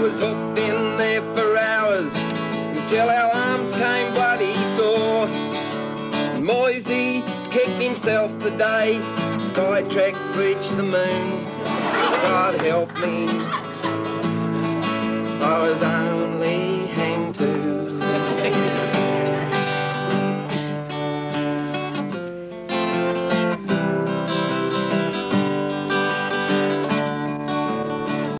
was hooked in there for hours until our arms came bloody sore. Moisey kicked himself the day Skytrack reached the moon. God help me, I was only